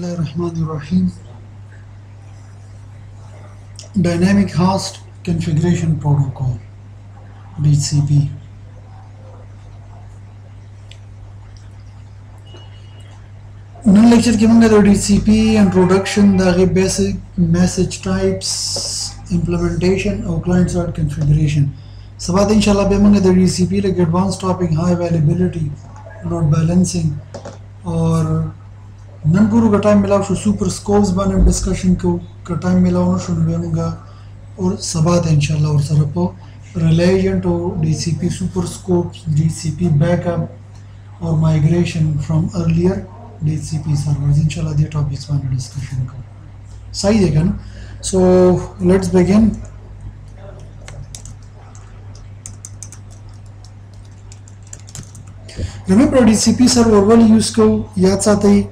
Bismillahirrahmanirrahim. Dynamic Host Configuration Protocol DHCP. नन lecture के मंगे DHCP introduction the basic message types implementation और client side configuration. सबाद इंशाल्लाह बे मंगे DHCP like advanced topic high availability load balancing और नन गुरु का टाइम मिला शो सुपर स्कोप्स बारे में डिस्कशन का टाइम मिला उन्होंने शो नवेंगा और सबाद इंशाल्लाह और सरपो रिलेशन तो DHCP super scopes DHCP backup और migration from earlier DHCP servers inshallah the topics one discussion ko sahi dekha na. So let's begin. Remember DHCP server वाली use को याद साथ ही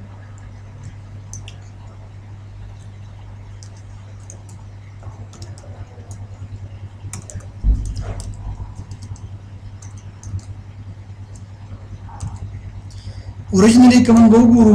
originally कमन गो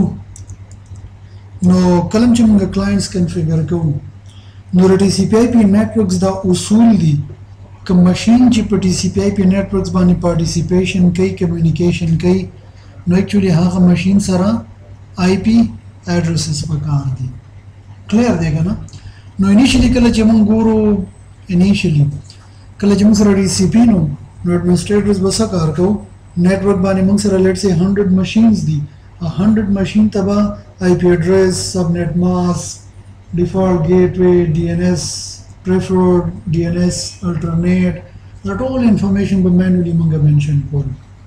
no कलम चमंगा clients configure को no TCP IP networks दा उसूल दी कम machine ची पर TCP IP networks बानी participation कई communication कई no actually हाँ machine सारा IP addresses पकार दी clear देगा ना no initially कल चमंग गुरु initially कल चमंग सारा TCP no administrators बसा कार को network बानी मंग सरा let's say 100 machines दी 100 machine तबा IP address subnet mask default gateway DNS preferred DNS alternate that all information but manually मंगा mention कर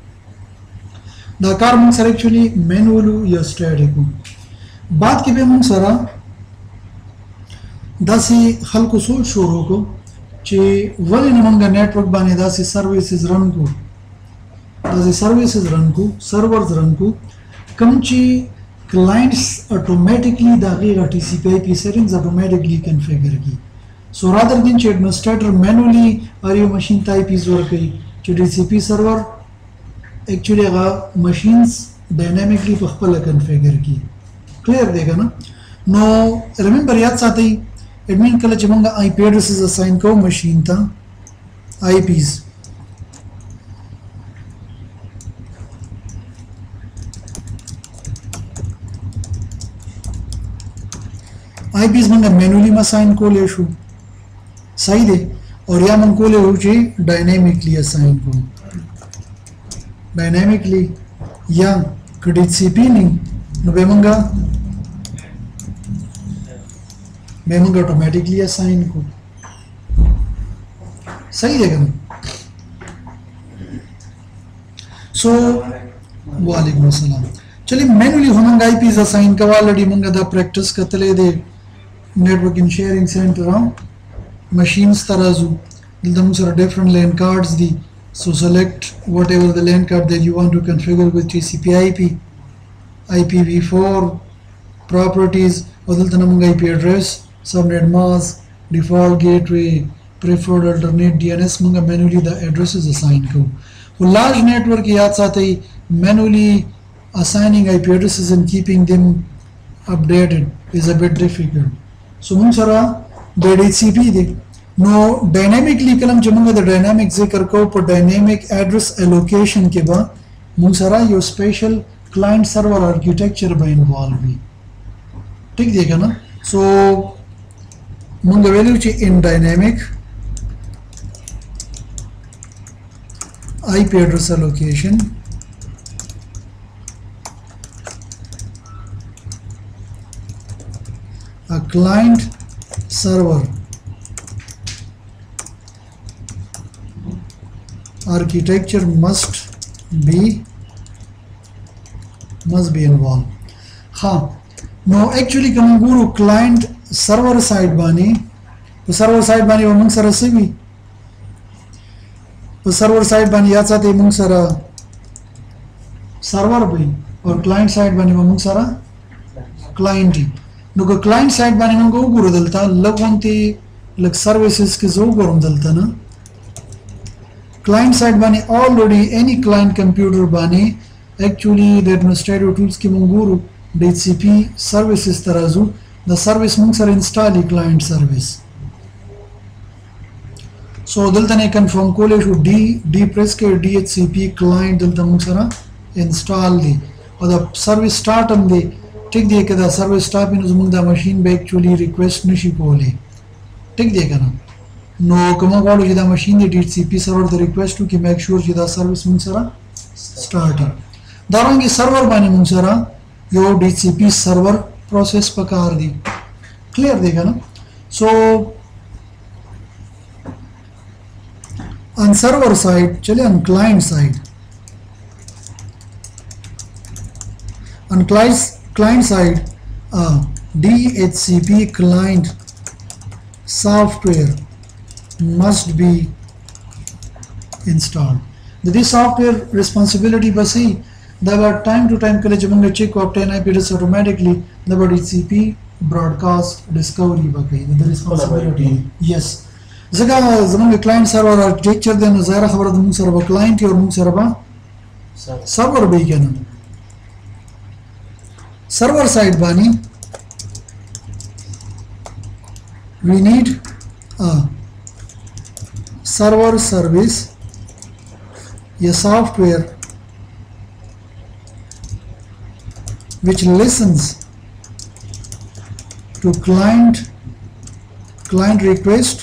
दा कार मंग सरा actually manually या static हो बात के बे मंग सरा दासी हल्को सोच शुरू को चे वली न मंगा network बानी दासी services run को the services run ko servers run ko kamchi clients automatically the TCP IP settings automatically configure ki so rather than administrator manually or your machine type is work DHCP server actually machines dynamically configure ki clear dega na. No remember yaad sath hi admin kala chamanga IP addresses assign ko machine ta IPs IPs मंगा manually assign को ले शु सही दे और या मंग को ले हो चे dynamically assign को dynamically या DHCP नहीं नो बेमंगा automatically assign को सही देगा so वालेकुम अस्सलाम चलिए manually हम IPs assign का ऑलरेडी मंगा दा practice करते दे networking sharing center machines tarazu dilda sara different LAN cards di so select whatever the LAN card that you want to configure with TCP IP IPv4 properties odilta namunga IP address subnet mask default gateway preferred alternate DNS munga manually the addresses assigned ko for large network yaad sath hi manually assigning IP addresses and keeping them updated is a bit difficult. So mun sara the DHCP de no dynamically kalam jamanga the dynamic zikr ko for dynamic address allocation ke ba mun sara your special client server architecture ba involve bhi ठीक देगा ना. So mun the value ch in dynamic IP address allocation a client server architecture must be involved. हाँ no actually कम गुरु client server side बानी तो server side बानी वो मंग सरा से भी तो server side बानी याद साथ ही मंग सरा server भी और client side बानी वो मंग सरा client ही no client side bani mango guru dalta lagwanti lag services ke zo gurum dalta na client side bani already any client computer bani actually the administrative tools ki munguru DHCP services tarazu the service mung sara install client service. So dalta ne confirm kole shu d press ke DHCP client dalta mung sara install di or the service start am di ठीक दिए कि the service stop इन उस द machine पे actually request निशी कोले ठीक दिए करना नो कमा वालो जिदा मशीन दे DHCP सर्वर द रिक्वेस्ट टू कि मेक श्योर जिदा सर्विस मुंग सरा स्टार्ट दारंगी सर्वर बानी मुंग सरा यो DHCP सर्वर प्रोसेस पकार दी क्लियर देगा ना सो ऑन सर्वर साइड चले on client side on client side DHCP client software must be installed. This software responsibility basi the time to time kale jamunga check obtain IP address automatically the DHCP broadcast discovery bakai the responsibility yes zaga zamunga client server or teacher den zaira khabar dum server client or mung server server be kana server side bani we need a server service a software which listens to client request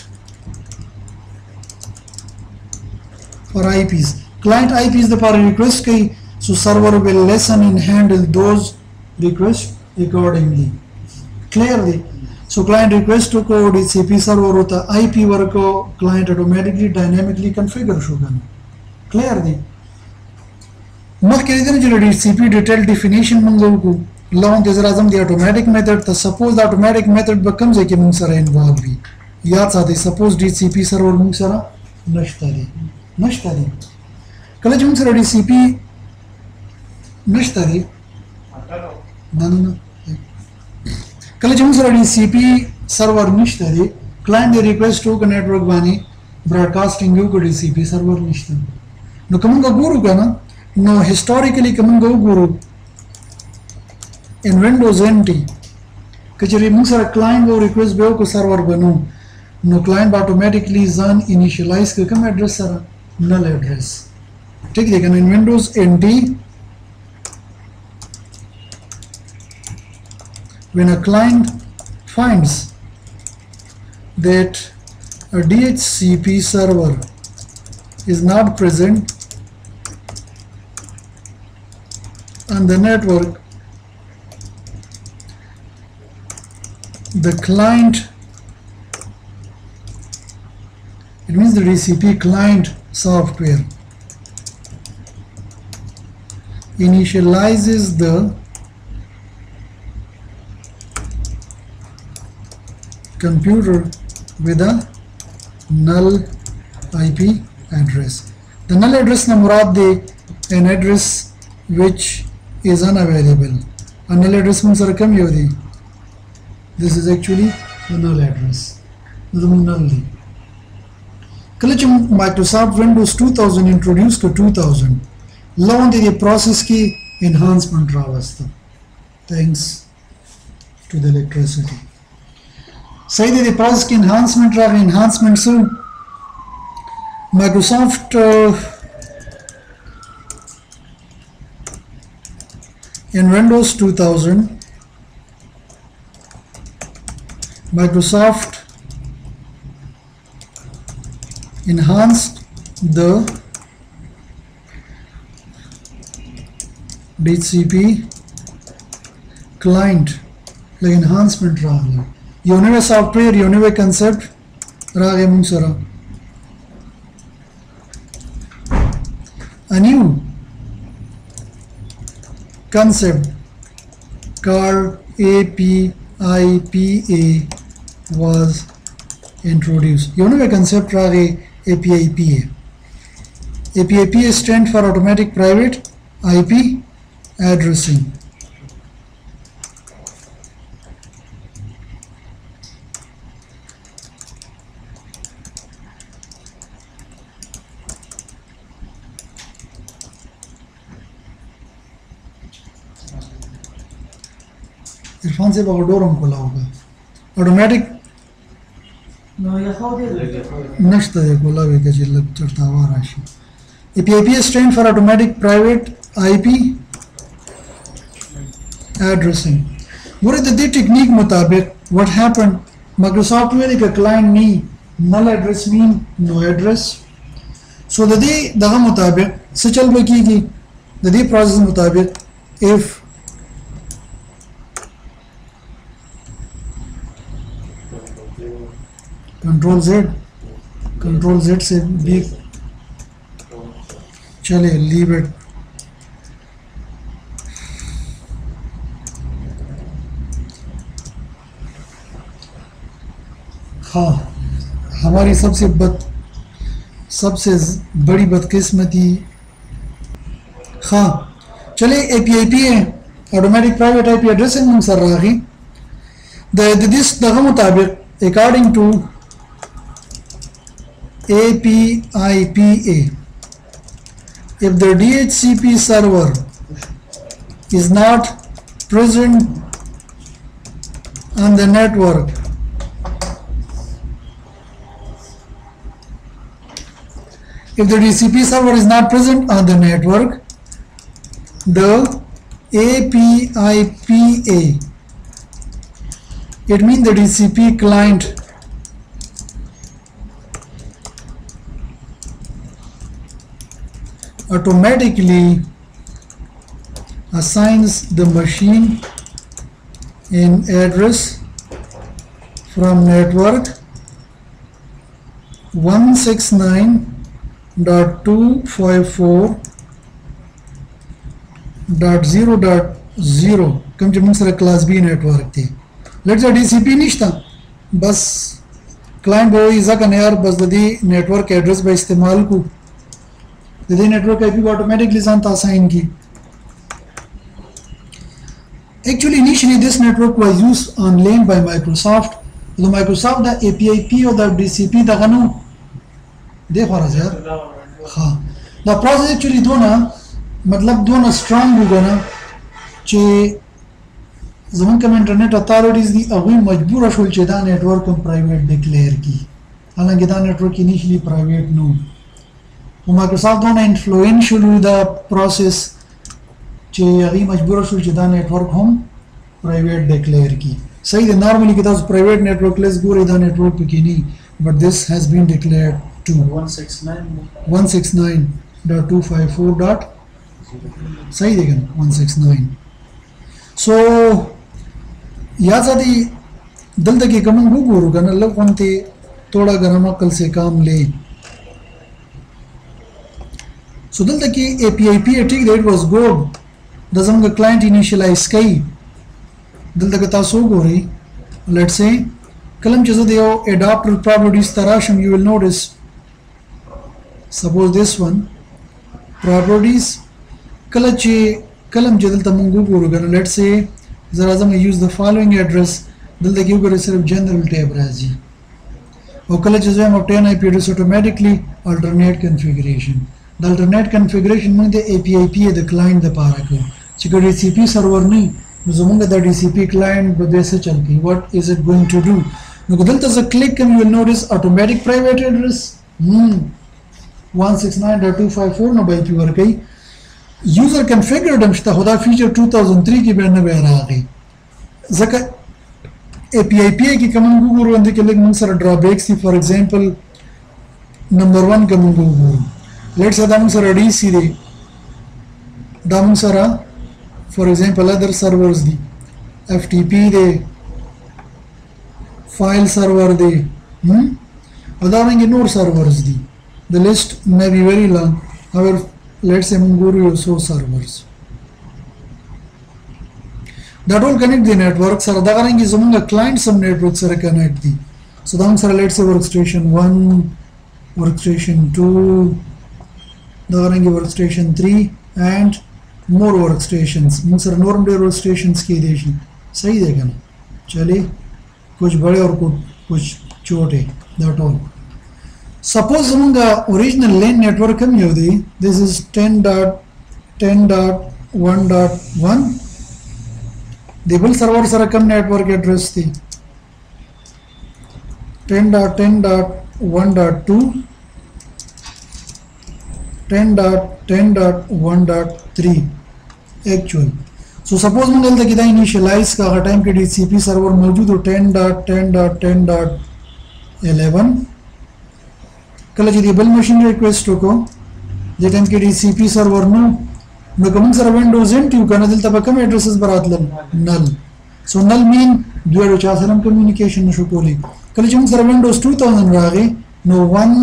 for IPs. Client IP is the for request key, so server will listen and handle those request accordingly clearly. So client request to code DHCP server hota IP work ko client automatically dynamically configure shoga clearly makhke idin jere DHCP detailed definition mango ko long is razam the automatic method the suppose the automatic method becomes a mung sara involved bi yaad sathi suppose DHCP server mung sara nashtari kala mung sara DHCP nashtari no kala jum sara DHCP server nishtari client the request to network bani broadcasting you ko DHCP server nishtari no kamunga guru kana no historically kamunga guru in Windows NT kachari mung sara client go request be ko server banu no client automatically zan initialize ka kam address sara null address ठीक है in Windows NT when a client finds that a DHCP server is not present on the network, the client, it means the DHCP client software, initializes the computer with a null IP address. The null address na murad de an address which is unavailable. A null address means kam yodi. This is actually the null address. Null. Kalachum Microsoft Windows 2000 introduced to 2000. Long the process ki enhancement ravasta. Thanks to the electricity. Say the process ki enhancement so Microsoft in Windows 2000 Microsoft enhanced the DHCP client like enhancement ragla Unive software Unive concept rage munsara a new concept called API-PA was introduced. Unive concept rage API-PA. API-PA stands for automatic private IP addressing. Irfan से डोर हम खोला होगा ऑटोमेटिक नश्ता है खोला भी के लग चढ़ता हुआ राशि API stand for automatic private IP addressing. What is the technique मुताबिक what happened? Microsoft में एक client नहीं null address mean no address. So the मुताबिक से चल बकीगी the process मुताबिक if control Z से भी चले leave it. हाँ हमारी सबसे बड़ी बदकिस्मती हाँ चले API है ऑटोमेटिक प्राइवेट IP एड्रेसिंग हम सर रही दिस दगा मुताबिक according to APIPA if the DHCP server is not present on the network if the DHCP server is not present on the network, the APIPA, it means the DHCP client automatically assigns the machine an address from network 169.254.0.0 कम जब सर class B network थे let's say DCP निश्ता बस client वो इज़ा करने यार बस ददी नेटवर्क एड्रेस पर इस्तेमाल को ददी नेटवर्क IP को ऑटोमेटिकली जानता असाइन की Actually, initially this network was used on LAN by Microsoft. The Microsoft the API or the DCP the gano देखो रहा यार हाँ the process actually दोना मतलब दोना strong होगा ना चे ज़मान कम इंटरनेट अथॉरिटीज़ दी अभी मजबूर अशुल चेदा नेटवर्क को प्राइवेट डिक्लेयर की हालांकि दा नेटवर्क इनिशियली प्राइवेट नो वो Microsoft दोना influential हुई दा process चे अभी मजबूर अशुल चेदा नेटवर्क हम प्राइवेट डिक्लेयर की सही है नॉर्मली कितना प्राइवेट नेटवर्क लेस बुरे दा नेटवर्क पे की नहीं but this has been declared to 169.254. सही देखें 169 so याद आती दल तक ये कमन गुरु का नल्ला कौन थे थोड़ा गरम अकल से काम ले so दल तक ये API ठीक that was good doesn't the client initialize key दल तक तासो गोरी let's say कलम चीज़ दियो adapter properties तराशम you will notice suppose this one properties कलम जदल तमंगू गोरू करना let's say ज़रा ज़म use the following address दल तक यू करे सिर्फ general tab राजी और कल चीज़ हम obtain IP address automatically alternate configuration the alternate configuration में दे API the client the पारा को चिकर DCP server नहीं ज़ुमंगा the DCP client बदे से चलती what is it going to do नो कदल तज़ click and you will notice automatic private address 169.254 नो बाई प्योर कई user configured हमश्ता खुदा feature 2003 की बैठने बैठा आ गई ज़का API की कमन गुरु अंदर के लिए मंसर drawbacks थी for example number 1 common Guru let's say दामन सरा DC दे दामन सरा for example other servers the FTP दे file server दे और दामेंगे node servers the the list may be very long however let's say Munguru so servers that will connect the network sir da karengi zumunga client some network sir connect the so dam sir let's say workstation 1 workstation 2 da karengi workstation 3 and more workstations mun sir normal workstations की देशी सही देगा ना चलिए कुछ बड़े और कुछ छोटे that all suppose zumunga original LAN network हम योदी this is 10.10.1.1 د بل سرور سره کوم نیټورک ایډرس دی 10.10.1.2 10.10.1.3 actual. So suppose موږ دلته کې دا initialize کا هغه ټایم کې DHCP سرور موجود و 10.10.10.11 کله چې دی بل ماشين ریکویسټ وکړو د ټایم کې DHCP سرور نو کوم سره وینډوز انټیو کنه دلته به کوم ایډرسز براتل نل سو نل مین دوه چا سره کمیونیکیشن نشو کولی کله چې موږ سره وینډوز 2000 راغی نو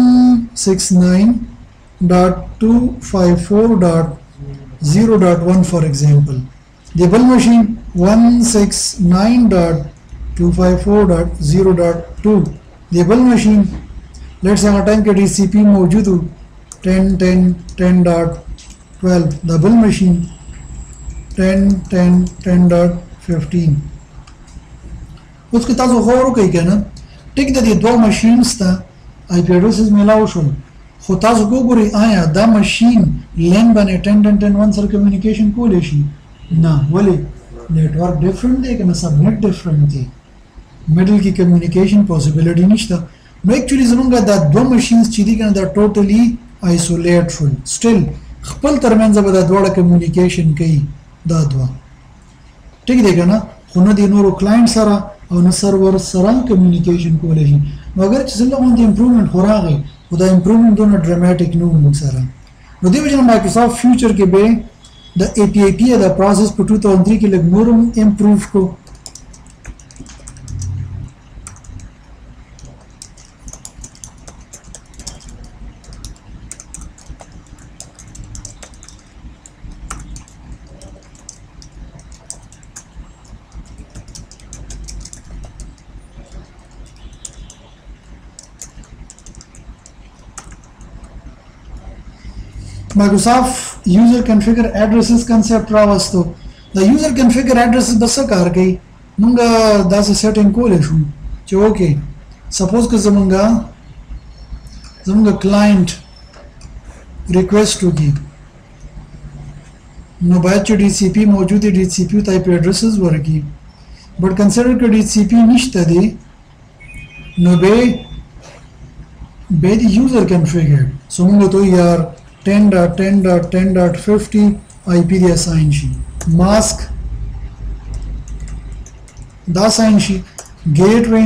169.254.0.1 for example the bell machine 169.254.0.2 the bell machine let's say our time ke DHCP موجود 10.10.10.12 the bell machine 10.10.10.15 اوس که تاسو غور وکړئ کنه ټیک د دې دوه ماشینز ته آی پی اډرسز ملاو شول خو تاسو وګورئ آیا دا ماشین لین باندې 10.10.1 سره کمیونیکیشن کولی شي نه ولې نیټورک ډیفرنٹ دی کنه سبنیټ ډیفرنٹ دی میډل کې کمیونیکیشن possibility نشته نو اکچولی زمونږ دا دوه ماشینز چې دي کنه دا ټوټلی آیسولیټ شول سټیل خپل ترمنځ به دا دوه کمیونیکیشن کوي دا دوه ټیک دی کنه خو نه دی نورو کلاینټ سره او نه سرور سره کمیونیکیشن کولی شي نو اگر چې څنګه باندې امپروومنت راغی خو دا امپروومنت دونه ډراماټیک نه و موږ سره نو دې وجه نه مایکروسافټ فیوچر کې به د API دا پروسس په 2003 کې لږ نور امپروو کو Microsoft user configure addresses concept راوستو د user configure addresses بس کار کوي مونږ داسې سیټینګ کولای شو چې اوکې سپوز که زمونږ کلاینټ ریکویسټ وکړي نو باید چې DHCP موجود دی DHCP ته IP addresses ورکړي بٹ کنسیډر که DHCP نشته دی نو به د user configure سو مونږ ته یار 10.10.10.50 IP دی assign شي mask دا assign شي gateway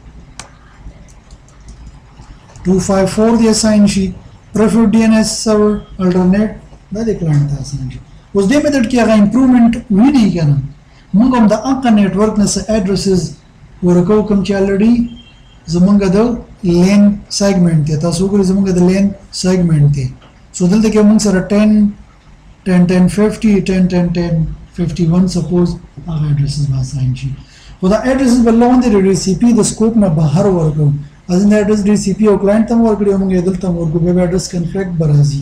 254 دی assign شي preferred DNS server alternate دا د client ته assign شي اوس دې میتھډ کې هغه امپروومنت ویني کنه موږ هم د اقا نیټورک نه ایډرسز ورکو کوم چې الریډي زمونږ د لین سیگمنٹ ته تاسو ګورئ زمونږ د لین سیگمنٹ ته سو دلته کې موږ سره 10.10.50 10.10.10.51 سپوز هغه ایډرسز ما اساین شي خو دا ایډرسز بلون د DHCP د سکوپ نه بهر ورکو ازن ایډرس DHCP او کلاینټ ته ورکړي موږ دلته ورکو به ایډرس کنفیګ برازي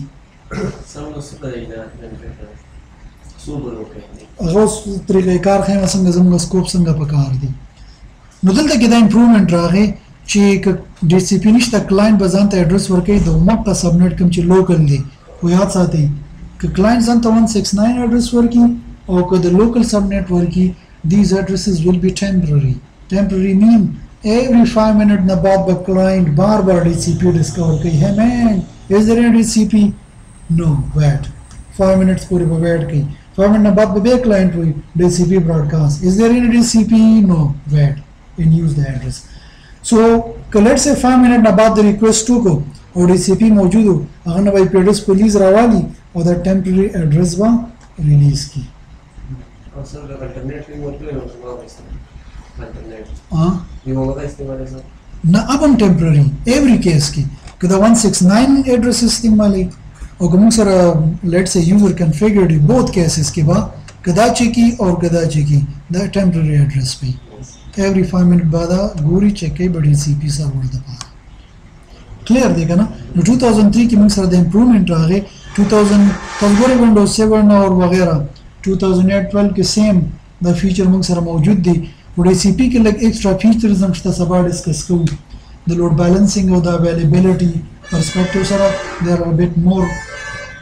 هغه طریقې کار خیمه څنګه زموږ سکوپ څنګه پکار دي نو دلته کې دا امپروومنت راغی چې DHCP نشته کلاینټ به ځان ته ایډرس ورکړي د موقع سبنیټ کوم چې لوکل دی خو یاد ساتئ که کلاینټ ځان ته 169 ایډرس ورکړي او که د لوکل سبنیټ ورکړي these addresses will be temporary mean every 5 minutes نه بعد به کلاینټ بار DHCP ډسکور کوي hey man is there any DHCP no wait 5 minutes پورې به ویټ کوي 5 minutes نه بعد به کلاینټ وي DHCP broadcast is there any DHCP no wait and use the address so let's say 5 minutes نه بعد ریکویسټ وکړو او DHCP موجود هغه نه وای پیډس پولیس راوالي او دا ټمپرری ایڈریس با ریلیز کی اصل دا الټرنیټ ورته یو څه الټرنیټ یو ولا استعمال نه ابم ټمپرری ایوری کیس کی کدا 169 ایڈریس استعمالي او کوم سره لیټس سے یوزر کنفیګرډ بوث کیسز کې با کدا چکی اور کدا چکی دا ټمپرری ایڈریس پی ایوری 5 منٹ بعد ګوري چکی بډی سی پی سرور د پاره کلیئر دی کنه نو 2003 کې موږ سره د امپروومنت راغی 2000 تاسو ونډوز 7 اور وغیرہ 2012 کې سیم دا فیچر موږ سره موجود دی وډی سی پی کې لګ ایکسترا فیچرز هم شته سبا ډیسکس کوو د لوډ بیلنسینګ او د availability پرسپیکټیو سره there are a bit more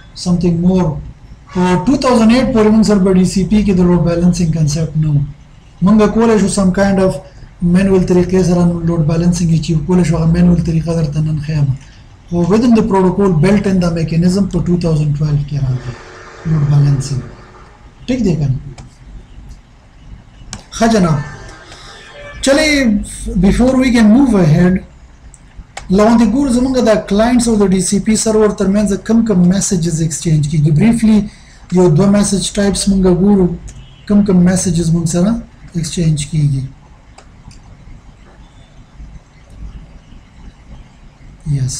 something more په 2008 پورې موږ سره ډی سی پی کې د لوډ بیلنسینګ کنسپټ نو منګه کولای شو سم کایند اف مینوال طریقې سره لوډ بیلنسینګ اچیو کولای شو مینوال طریقه درته نن خیم خو within the protocol built in the mechanism په 2012 کې راغلی لوډ بیلنسینګ ٹھیک دی کنه ښه جناب چلے before we can move ahead لاندې ګور زمونږ د کلاینټس او د ډي سی پی سرور ترمنځ کم میسیجز ایکسچینج کیږي بریفلی یو دوه میسیج ټایپس مونږ ګورو کم میسیجز مونږ سره ایکسچینج کیږي یس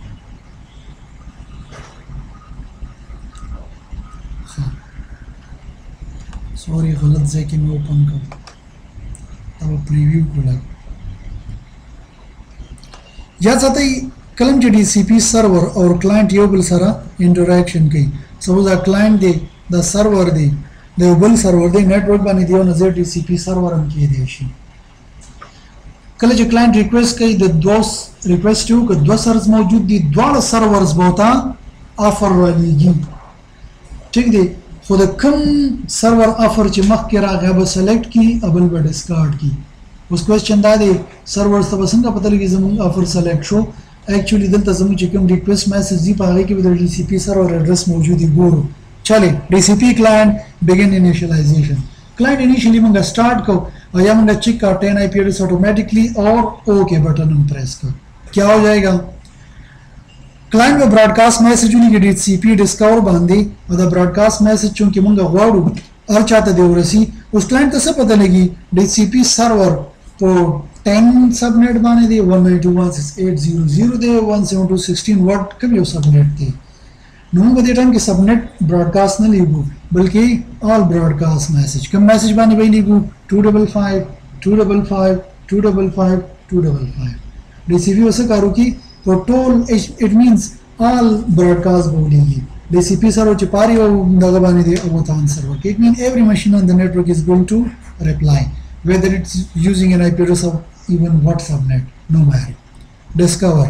سوري غلط ځای کې مې اوپن کړ دا پریویو کوله یا ساتي کلم چې ډي سی پی سرور او کلاینټ یو بل سره انټریکشن کوي سپوز دا کلاینټ دی دا سرور دی د یو بل سرور دی نتورک باندې دی او نظر ډي سی پی سرور هم کې دی شي کله چې کلاینټ ریکوست کوي د دوس ریکوست یو که دوه سرورز موجود دي دواړه سرورز بوتا افر رالیږي ټیک دی خو د کم سرور افر چې مخکې راغی به سلیکټ کی ابل به ډسکارډ کی اوس کوېسچن دا دی سرورز ته به څنګه پته لګي زموږ افر سلیکټ شو ایکچولی دلته زموږ چې کوم ریکوست میسج دی په هغې کې به د ډي سی پي سرور ایډرس موجود دی ګورو چلے ډي سی پي کلاینټ بگن انیشلائزیشن کلاینټ انیشلی موږ سٹارټ کو اور یا موږ چیک کا 10 آئی پی ایڈریس automatically और okay button हम press कर क्या हो जाएगा क्लाइंट में broadcast message उन्हीं के DCP discover बांधी और द ब्रॉडकास्ट मैसेज चूंकि मुंगा वाड़ू और चाहते दे रसी उस क्लाइंट तो सब पता लगी डीसीपी सर्वर तो 10 सबनेट बाने दे 192.168.0.0 दे 172.16 वर्ड कभी वो सबनेट थे नून को टाइम के सबनेट ब्रॉडकास्ट न लीगू बल्कि ऑल ब्रॉडकास्ट मैसेज कम मैसेज बाने भाई लीगू 255 255 255 255 डीसीपी वैसे करो कि for total it means all broadcast बोलेगी DCP server चिपारी और दगाबानी दे अब वो server it means every machine on the network is going to reply whether it's using an IP address or even what subnet no matter discover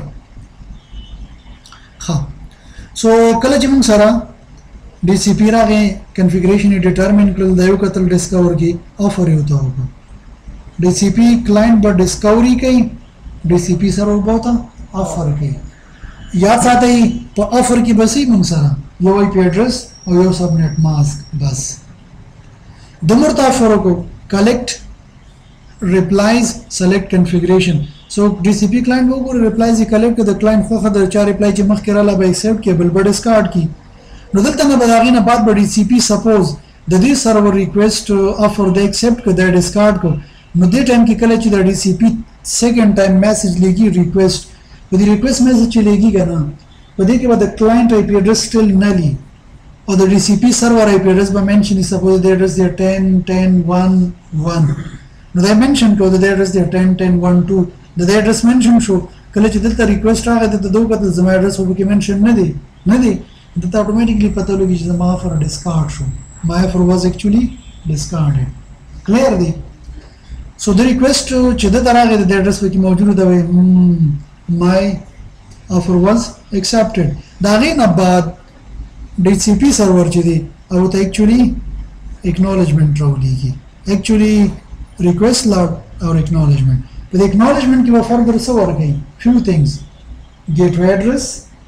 हाँ so कल जब हम सारा DCP रागे configuration determine कर दायु कतल discover की offer होता होगा DCP client पर discovery कहीं DCP server बहुत ऑफर के याद साथ ही तो ऑफर की बस ही मुंगसरा यो आईपी एड्रेस और यो सबनेट मास्क बस दोनों ऑफरों को collect replies select configuration so DCP client वो रिप्लाईज ही कलेक्ट द क्लाइंट को खदर चार रिप्लाई जे मख केरला बाय एक्सेप्ट केबल बड डिस्कार्ड की नदल तना बदागी ना बात बड़ी सीपी सपोज द दिस सर्वर रिक्वेस्ट ऑफर द एक्सेप्ट को द डिस्कार्ड को नो दे टाइम की कलेक्ट द डीसीपी सेकंड टाइम मैसेज लेगी रिक्वेस्ट the request message चलेगी क्या ना पता के बाद the client IP address still null और the DCP server IP address by mention is suppose the address there 10 10 1 1 now they mention को the address there 10 10 1 2 the address mention शो कल चित्त ता request आ गया तो दो का तो जमा address हो कि mention न दे तो automatically पता लगी कि जमा for discard शो my offer was actually discarded clear दी so the request चित्त तारा गया the address पे कि मौजूद है my offer was accepted दागे ना बाद DCP server चीज़ अब तो actually acknowledgement रोली की actually request log और acknowledgement but acknowledgement की वो further से और गई few things gateway address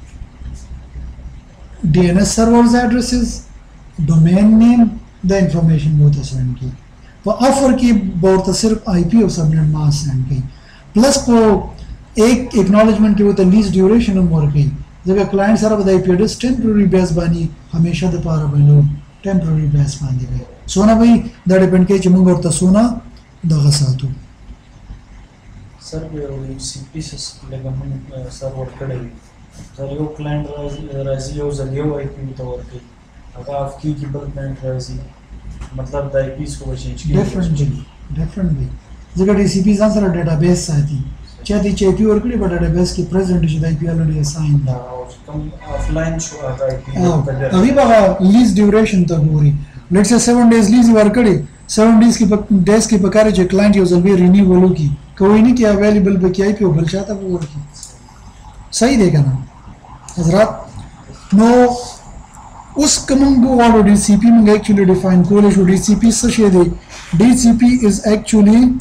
DNS servers addresses domain name the information बहुत send की वो offer की बहुत सिर्फ IP और subnet mask send की plus को एक एक्नॉलेजमेंट की वो तो लीस्ट ड्यूरेशन हम और गई जब क्लाइंट सारा बताई पी एड्रेस टेम्पररी बेस बानी हमेशा द पारा बनो टेम्पररी बेस बांधी गई सोना भाई द डिपेंड के चिमंग और सोना द गसातु सर ये सीपी से लेकर हम सर्वर कड़े सर यो क्लाइंट राजी यो जलियो आईपी तो और के अगर आपकी की बल क्लाइंट राजी मतलब द आईपीस को चेंज की डिफरेंटली जगह डीसीपी सारा डेटाबेस साथी चाहे चेपी और कड़ी बड़ा डेटाबेस की present is IP already assign था कम ऑफलाइन शो आईपी अभी बाबा लीज ड्यूरेशन तक हो रही let's say 7 days lease work कड़ी 7 डेज की बकारे जो क्लाइंट यूजर भी रिन्यूअल की कोई नहीं कि अवेलेबल पे आईपी हो बल चाहता वो की सही देगा ना हजरत नो उस कमंगो वालो डीसीपी में एक्चुअली डिफाइन कोले जो डीसीपी से दे DHCP is actually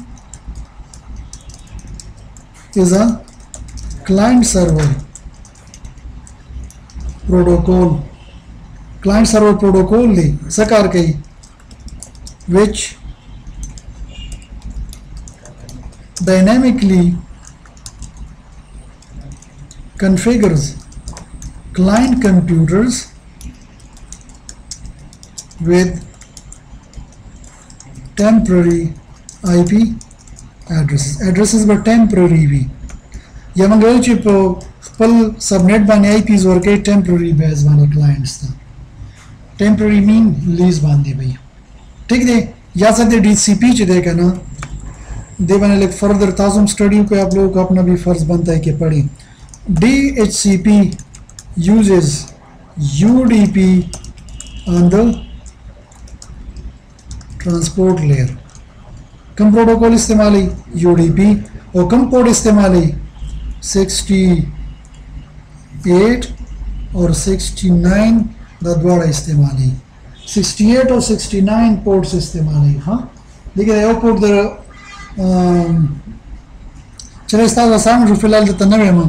a client server protocol. Client server protocol the sakar kai, which dynamically configures client computers with temporary IP addresses were temporary भी या मंगल चिप पल सबनेट बाने IPs वर्के temporary base बाने clients था temporary mean lease बांधे भैया ठीक दे या सकते DHCP च देखा ना दे बने like further ताज़ुम study को आप लोगों को अपना भी फर्ज बनता है कि पढ़ी DHCP uses UDP on the transport layer. कम प्रोटोकॉल इस्तेमाल है UDP और कम पोर्ट इस्तेमाल है 68 और 69 द्वारा इस्तेमाल है 68 और 69 पोर्ट्स इस्तेमाल है हाँ देखिए ये पोर्ट दर चले इस तरह सामने जो फिलहाल तो तन्ने में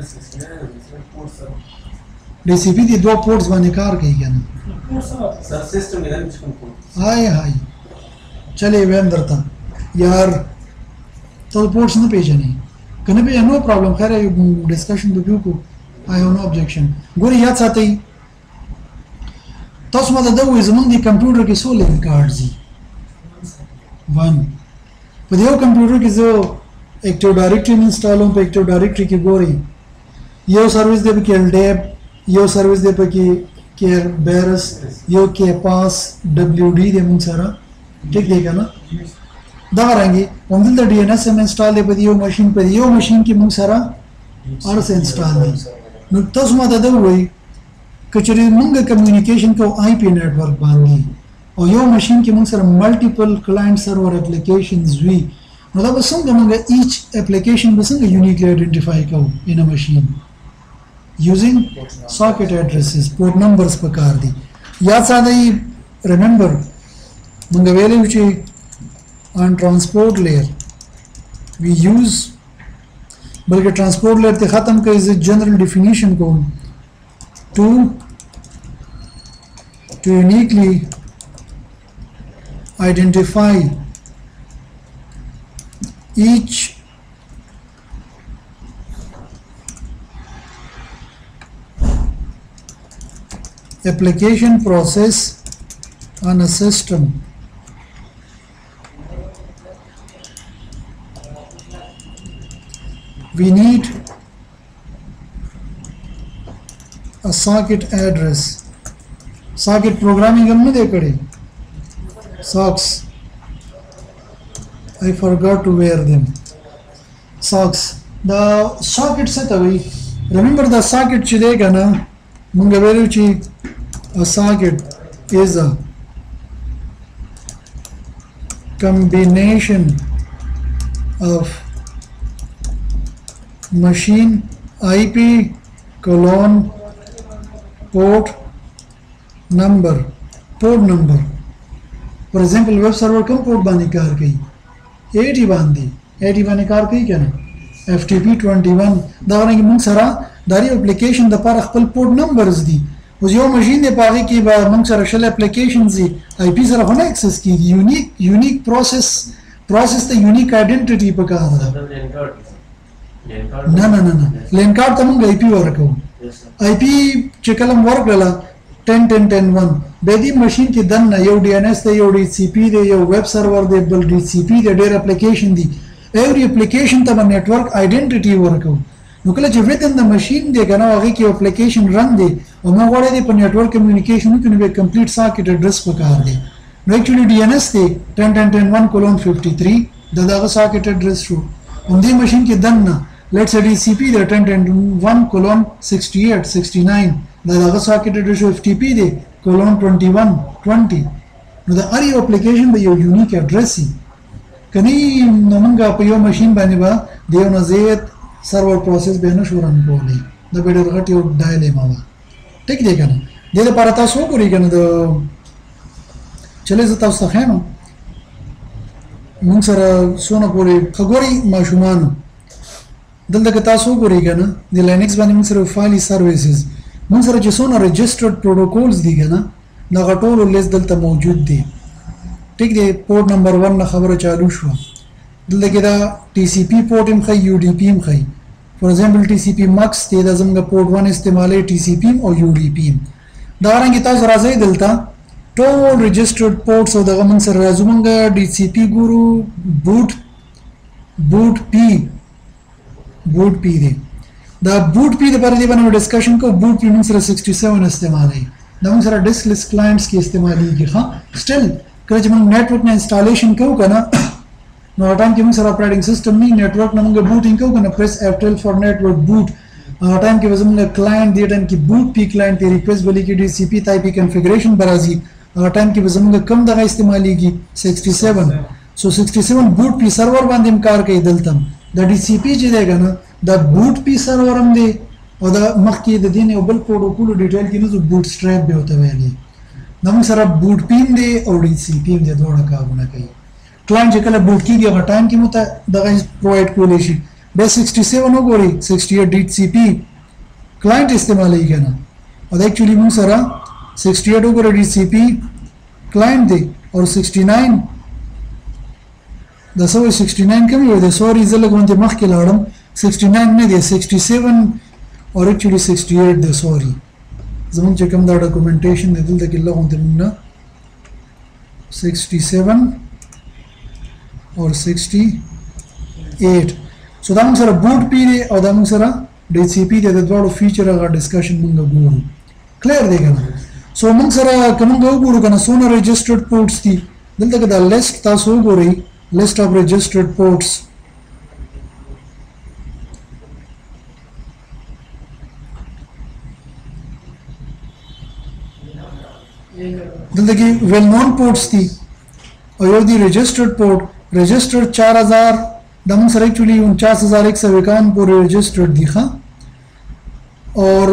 DHCP दी दो पोर्ट्स बने कार कही क्या ना सर सिस्टम में नहीं कुछ हाय हाय चले वे अंदर था यार तो पोर्ट्स न पेज नहीं कने पे नो प्रॉब्लम खैर डिस्कशन तो क्यों को आई हैव नो ऑब्जेक्शन गोरी याद साथ ही तो उसमें तो दो ज़मान दी कंप्यूटर के सोलह कार्ड्स ही वन पर ये कंप्यूटर की जो एक्टिव डायरेक्टरी इंस्टॉल हो पे एक्टिव डायरेक्टरी की गोरी ये सर्विस दे पे LDAP ये सर्विस दे पे के बेरस ये के पास WD दे मुझ सारा ठीक देगा ना दावरांगी उम्मीद है DNS में इंस्टॉल दे पे यो मशीन की मुझ सारा और से इंस्टॉल दी नुक्ता सुमा दादा हुई कचरे मंग कम्युनिकेशन को IP नेटवर्क बांधी और यो मशीन की मुझ सारा मल्टीपल क्लाइंट सर्वर एप्लीकेशंस भी मतलब बस संग मंग each application बस संग uniquely identify को in a machine using socket addresses port numbers प्रकार दी याद साथ ही remember मंग वेले उचे on transport layer we use बल्कि transport layer ते ख़त्म का इस general definition को to uniquely identify each application process on a system we need a socket address socket programming हमने देखा है socks I forgot to wear them socks the socket से तभी remember the socket चलेगा ना मुंगे वेरे ची a socket is a combination of machine IP colon port number for example web server कम port बानी कार कही 80 बांधी 80 बानी कार कही क्या ना FTP 21 दावरने की मुंग सरा दारी एप्लीकेशन दपार अखपल पोर्ट नंबर्स दी उस यो मशीन ने पागे कि बा मुंग सरा शल एप्लीकेशन दी IP सरा होना एक्सेस की यूनिक प्रोसेस द यूनिक आइडेंटिटी पका था ना लेन कार्ड तो मुंग IP वर्क हो IP चेकलम वर्क लला 10.10.10.1 बेदी मशीन की दन ना यो DNS दे यो DHCP दे यो वेब सर्वर दे बल DHCP दे डेर एप्लीकेशन दी एवरी एप्लीकेशन तब नेटवर्क आइडेंटिटी वर्क हो नुकले जो विद इन द मशीन दे गना आगे की एप्लीकेशन रन दे और मैं वाले दे पर नेटवर्क कम्युनिकेशन को ने कंप्लीट सॉकेट एड्रेस पकार दे नो एक्चुअली DNS दे 10.10.1:53 दादा सॉकेट एड्रेस शो उनदी मशीन की दन ना लेट्स से DHCP दे 10.10.1:68-69 दादा सॉकेट एड्रेस FTP दे :21:20 नो द आर यू एप्लीकेशन बे यो यूनिक एड्रेस ही कनी नमंगा पे यो मशीन बने बा देव नजेत सर्वर प्रोसेस बेनो शुरन बोली द बेडर घट यो डायलेमा वा ठीक देखा ना दे पारता सो करी कन द चले जता सखेनो مونږ سره سونه پورې خبري ماشومان دلته که تاسو ګورئ کنه د لینکس باندې مونږ سره فایل سرویسز مونږ سره چې سونه رجسټرډ پروتوکولز دي کنه دا ټول لیست دلته موجود دي ټیک دی پورت نمبر 1 نه خبره چالو شو دلته کې دا ټي سي پی پورت هم خي یو ډي پی هم خي فور ایگزامپل ټي سي پی ماکس ته د زموږ پورت 1 استعمالي ټي سي پی او یو ډي پی دا رنګ تاسو راځي دلته ټول رجسټرډ پورټس او دغه من سره راځو مونږ ډي سی پی ګورو بوت پی دی دا بوت پی د پر دې باندې ډسکشن کو بوت پی موږ سره 67 استعمالي دا موږ سره ډیسک لیست کلاینټس کې استعماليږي ها سټل کله چې موږ نتورک نه انسټالیشن کوو کنه نو ټایم کې موږ سره اپریټینګ سیستم نه نتورک نه موږ بوټینګ کوو کنه پریس F12 فور نتورک بوت ټایم کې زموږ کلاینټ دی ټایم کې بوت پی کلاینټ دی ریکویسټ بلی کې ډي سی پی ټایپ کنفیګریشن برازي ټایم کې زموږ کم دغه استعماليږي 67 سو 67 بوت پی سرور باندې کار کوي دلته د ډي سی پی چې دی کنه دا بوت پی سرور هم دی او دا مخکې د دین یو بل پروتوکول ډیټیل کې نو بوت سټریپ به وته ویلي نو سره بوت پی دی او ډي سی پی دی دوه کارونه کوي کلاینټ چې کله بوت کیږي هغه ټایم کې مو ته دغه پرووایډ کولی شي به 67 وګوري 68 ډي سی پی کلاینټ استعمالي کنه او دا اکچولی مو سره 68 وګوري ډي سی پی کلاینټ دی او 69 دا 69 کوم یو د سوري زله کوم ته مخکې لاړم 69 نه دی 67 او اکچولی 68 دی سوري زموږ چې کوم دا ډاکومنټیشن دی دلته کې لغون ته مونږ 67 or 68 so دا موږ سره بوت پی دی او دا موږ سره ډي سی پی دی د دوه فیچر هغه ډسکشن موږ ګورو کلیر دی کنه سو موږ سره کوم وګورو کنه سونه رجسټرډ پورټس دي دلته کې دا لیست تاسو وګورئ list of registered ports دلته کې well known ports دي او یو دی registered port registered 4000 د موږ سره actually 49151 پورې registered دي ښه اور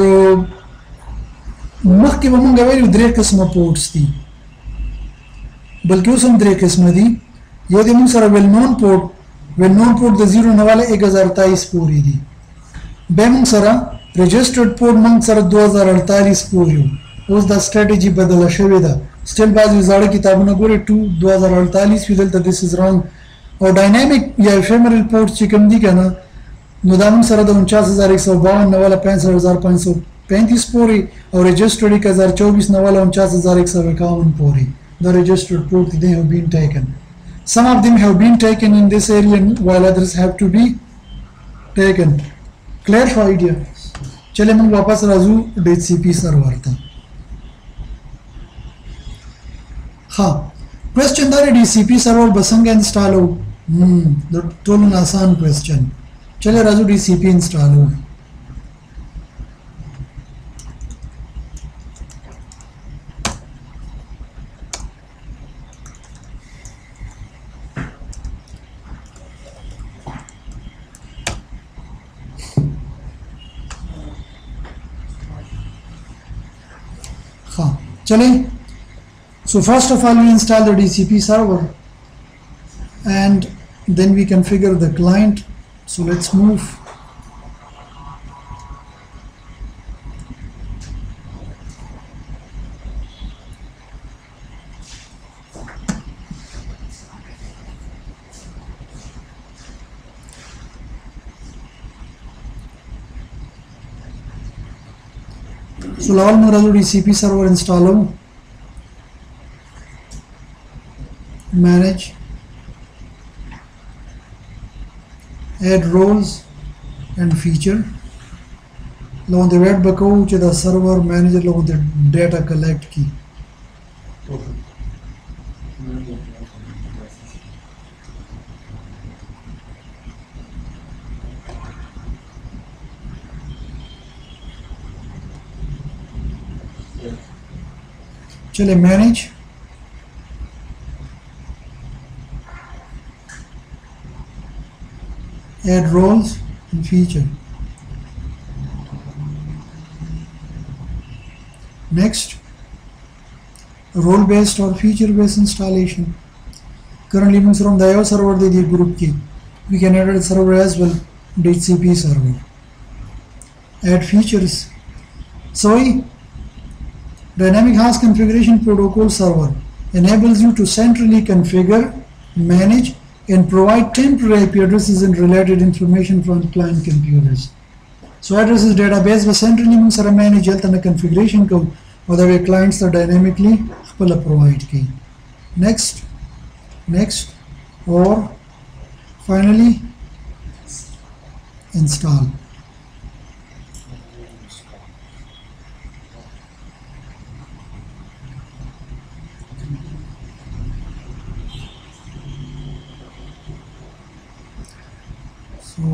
مخکې به موږ ویلو درې قسمه ports دي بلکې اوس هم درې قسمه دي یو د موږ سره ویل نون پورت د 0 نه والا 1023 پورې دي به موږ سره رجسټرډ پورت موږ سره 2048 پورې اوس دا سټریټجی بدله شوې ده سټیل بعضی زاړه کتابونه ګوري 2048 ویل ته this is wrong او ډاینامیک یا افیمرل پورت چې کوم دي کنه نو دا موږ سره د 49152 نه والا 65535 پورې او رجسټرډ 1024 نه والا 49151 پورې دا رجسټرډ پورت دي have been taken some of them have been taken in this area while others have to be taken clear for idea चले हम वापस Raju DHCP server था हाँ क्वेश्चन दारे DHCP server बसंग इंस्टॉल हो तो आसान क्वेश्चन चले राजू DHCP इंस्टॉल हो So first of all we install the DHCP server and then we configure the client. So let's move so laval mo razu DHCP server install ho manage add roles and feature logo the web bako che the server manager logo the data collect ki chale manage add roles and feature next role based or feature based installation currently موږ سره دا یو سرور دی دی ګروپ کې we can add a server as well DHCP server add features sorry dynamic hash configuration protocol server enables you to centrally configure manage and provide temporary IP addresses and related information from client computers so addresses database was centrally موږ سره manage health and configuration کو or the way clients are dynamically خپل provide کی next or finally install so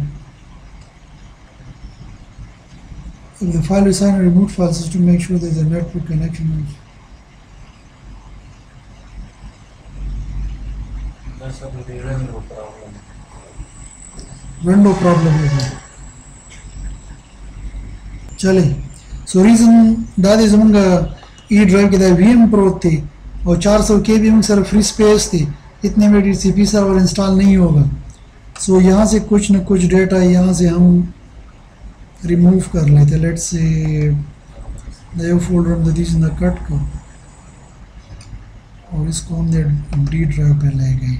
if the file is signed or removed files is to make sure there is a network connection That's a very window problem. window problem होगा चले so reason that is अमंगा E drive के दा VM Pro थे और 400 KB में sir free space थी इतने में DHCP server install नहीं होगा so यहाँ से कुछ न कुछ data यहाँ से हम remove कर लेते let's say the folder हम दीजिए ना cut को और इसको हमने D drive पे ले गए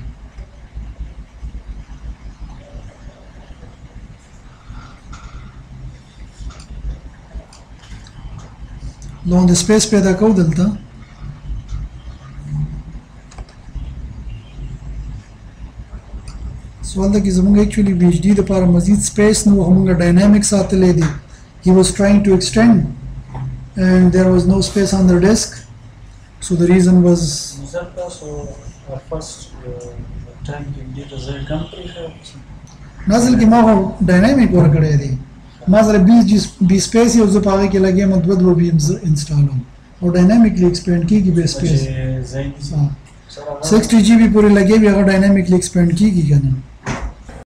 لون د سپیس پیدا کو دلته سوال دا کې زموږ اکچولی بی ایچ ډی لپاره مزید سپیس نو همغه ډاینامیک ساتلې دي he was trying to extend and there was no space on the disk so the reason was Is that also our first attempt in data Z country? نازل کې ما ډاینامیک ورکړی دی ما سره بی سپیس یو ځای پاغه کې لګي مطلب و بی انسټال او ډاینامیکلی ایکسپینډ کیږي بی سپیس 60 GB پورې لګي بیا ډاینامیکلی ایکسپینډ کیږي کنه